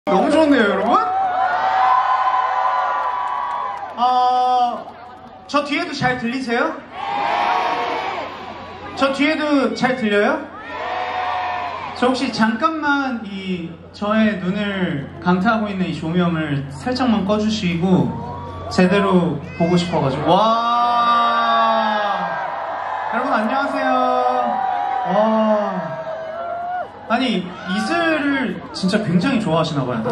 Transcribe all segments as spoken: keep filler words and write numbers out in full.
너무 좋네요, 여러분. 어, 저 뒤에도 잘 들리세요? 저 뒤에도 잘 들려요? 저 혹시 잠깐만 이 저의 눈을 강타하고 있는 이 조명을 살짝만 꺼주시고 제대로 보고 싶어가지고. 와, 여러분 안녕하세요. 와, 아니 이슬을 진짜 굉장히 좋아하시나봐요.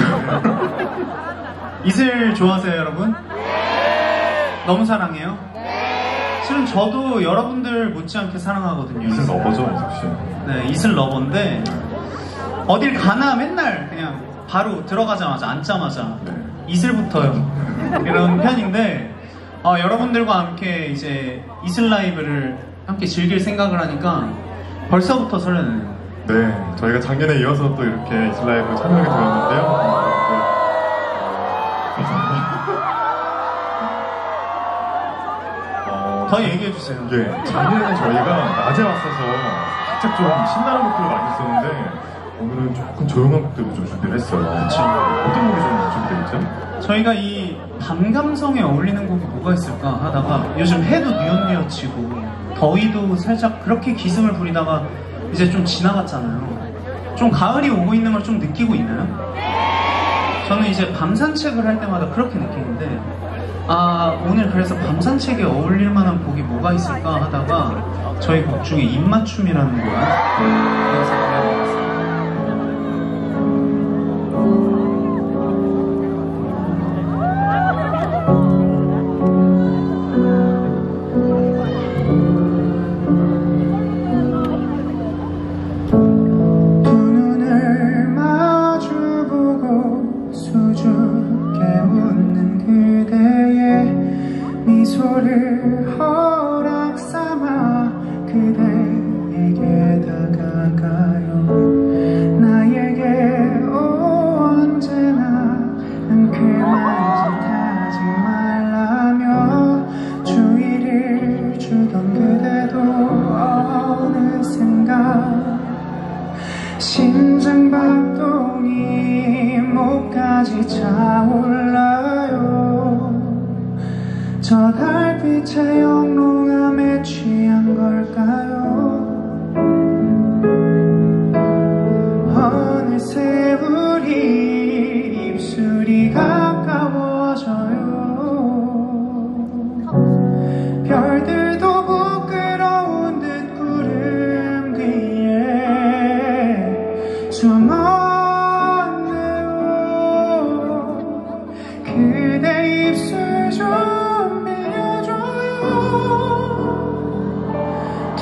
이슬 좋아하세요, 여러분? 너무 사랑해요? 실은 저도 여러분들 못지않게 사랑하거든요. 이슬 러버죠, 이슬씨? 네, 이슬 러버인데 어딜 가나 맨날 그냥 바로 들어가자마자 앉자마자 네. 이슬부터요. 이런 편인데 어, 여러분들과 함께 이제 이슬 라이브를 함께 즐길 생각을 하니까 벌써부터 설레네요. 네, 저희가 작년에 이어서 또 이렇게 이슬 라이브 참여하게 되었는데요. 더 얘기해주세요. 예, 작년에 저희가 낮에 왔어서 살짝 좀 신나는 곡들을 많이 했었는데 오늘은 조금 조용한 곡들을 좀 준비를 했어요. 그렇죠. 어떤 곡이 좀 준비되어 있죠? 저희가 이 밤 감성에 어울리는 곡이 뭐가 있을까 하다가 요즘 해도 뉘엿뉘엿치고 더위도 살짝 그렇게 기승을 부리다가 이제 좀 지나갔잖아요. 좀 가을이 오고 있는 걸 좀 느끼고 있나요? 저는 이제 밤 산책을 할 때마다 그렇게 느끼는데 아, 오늘 그래서 밤 산책에 어울릴 만한 곡이 뭐가 있을까 하다가 저희 곡 중에 입맞춤이라는 곡을 생각해봤어요. 두 눈을 마주보고 수줍게 웃는 그대의 미소를 허락 삼아 그대에게 다가가요. 나에게 언제나 난 그만 짓하지 말라며 주의를 주던 그대도 어느샌가 심장박동이 목까지 차올라요. 저 달빛의 영롱함에 취한 걸까요? 어느새 우리 입술이 가까워져요. 별들도 부끄러운 듯 구름 뒤에 숨었네요. 그대 입술 좀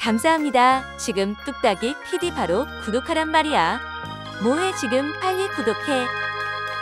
감사합니다. 지금 뚝딱이 피디 바로 구독하란 말이야. 뭐해 지금 빨리 구독해.